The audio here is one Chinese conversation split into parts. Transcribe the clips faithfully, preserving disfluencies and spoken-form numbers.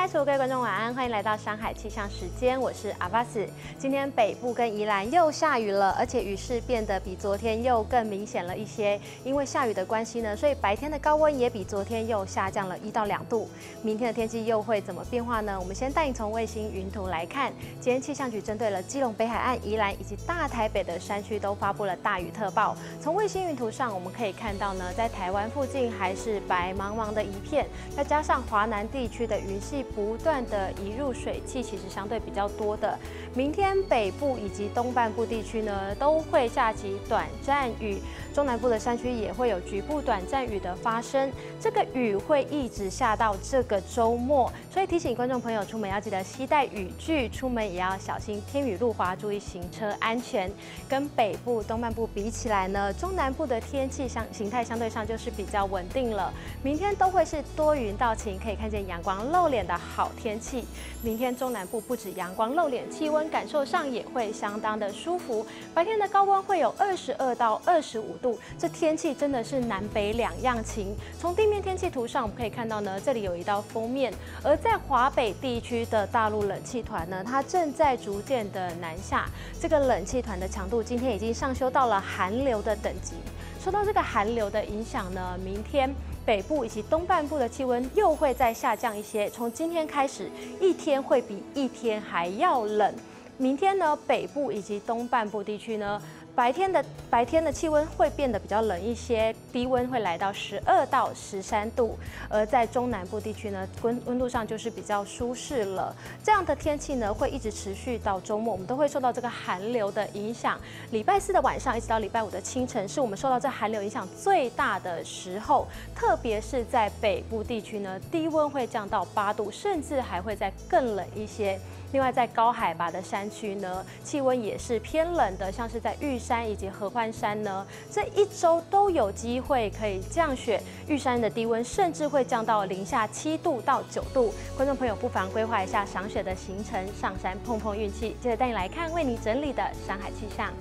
所有各位观众晚安，欢迎来到山海气象时间，我是阿巴斯。今天北部跟宜兰又下雨了，而且雨势变得比昨天又更明显了一些。因为下雨的关系呢，所以白天的高温也比昨天又下降了一到两度。明天的天气又会怎么变化呢？我们先带你从卫星云图来看。今天气象局针对了基隆北海岸、宜兰以及大台北的山区都发布了大雨特报。从卫星云图上我们可以看到呢，在台湾附近还是白茫茫的一片，再加上华南地区的云系不断的移入，水汽其实相对比较多的。明天北部以及东半部地区呢，都会下起短暂雨，中南部的山区也会有局部短暂雨的发生。这个雨会一直下到这个周末，所以提醒观众朋友出门要记得携带雨具，出门也要小心天雨路滑，注意行车安全。跟北部、东半部比起来呢，中南部的天气相形态相对上就是比较稳定了。明天都会是多云到晴，可以看见阳光露脸的好天气。明天中南部不止阳光露脸，气温感受上也会相当的舒服。白天的高温会有二十二到二十五度，这天气真的是南北两样晴。从地面天气图上我们可以看到呢，这里有一道锋面，而在华北地区的大陆冷气团呢，它正在逐渐的南下。这个冷气团的强度今天已经上修到了寒流的等级。受到这个寒流的影响呢，明天北部以及东半部的气温又会再下降一些，从今天开始，一天会比一天还要冷。明天呢，北部以及东半部地区呢，白天的白天的气温会变得比较冷一些，低温会来到十二到十三度，而在中南部地区呢，温温度上就是比较舒适了。这样的天气呢，会一直持续到周末，我们都会受到这个寒流的影响。礼拜四的晚上一直到礼拜五的清晨，是我们受到这寒流影响最大的时候，特别是在北部地区呢，低温会降到八度，甚至还会再更冷一些。另外，在高海拔的山区呢，气温也是偏冷的，像是在玉山以及合欢山呢，这一周都有机会可以降雪。玉山的低温甚至会降到零下七度到九度。观众朋友不妨规划一下赏雪的行程，上山碰碰运气。接着带你来看为你整理的山海气象。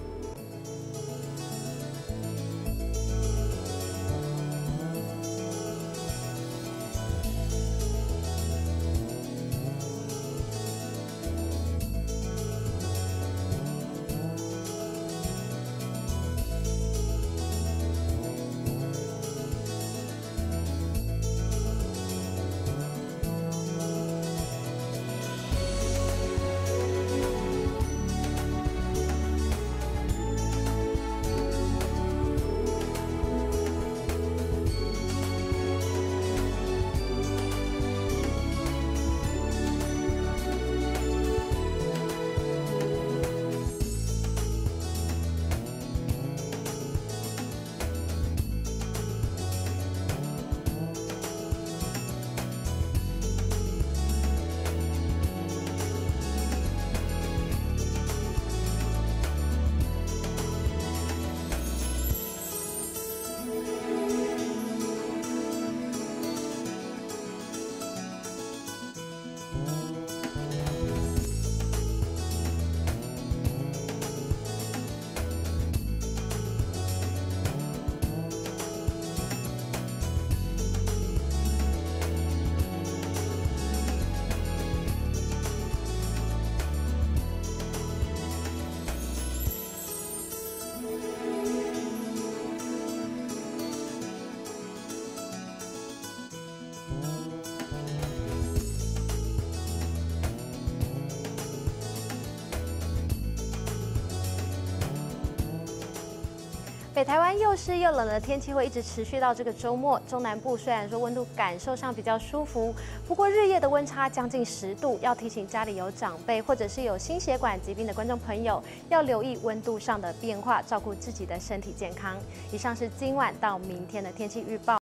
北台湾又湿又冷的天气会一直持续到这个周末。中南部虽然说温度感受上比较舒服，不过日夜的温差将近十度，要提醒家里有长辈或者是有心血管疾病的观众朋友，要留意温度上的变化，照顾自己的身体健康。以上是今晚到明天的天气预报。